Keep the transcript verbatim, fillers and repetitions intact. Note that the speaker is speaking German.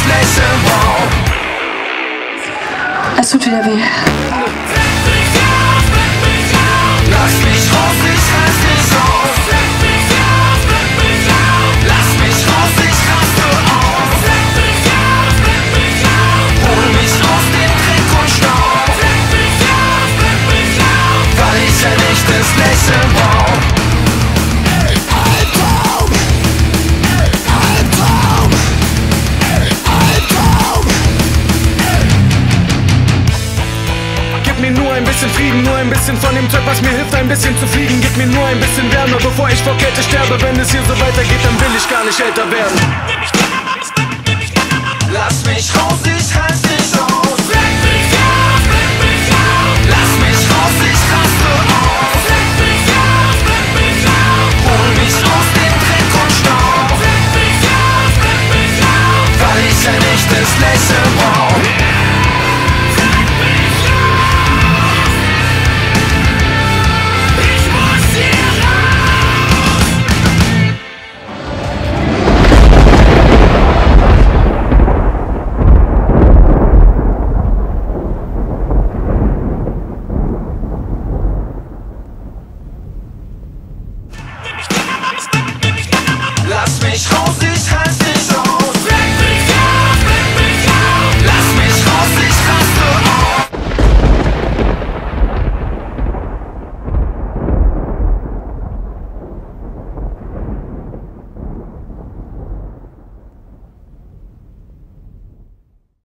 Lächeln, wow. Es tut wieder weh. Lass mich raus, ich reiß dich auf. Lass mich raus, ich raste auf. Hol mich aus dem Dreck und Staub, weil ich ein echtes Lächeln brauch. Gib mir nur ein bisschen Frieden, nur ein bisschen von dem Zeug, was mir hilft, ein bisschen zu fliegen. Gib mir nur ein bisschen Wärme, bevor ich vor Kälte sterbe. Wenn es hier so weitergeht, dann will ich gar nicht älter werden.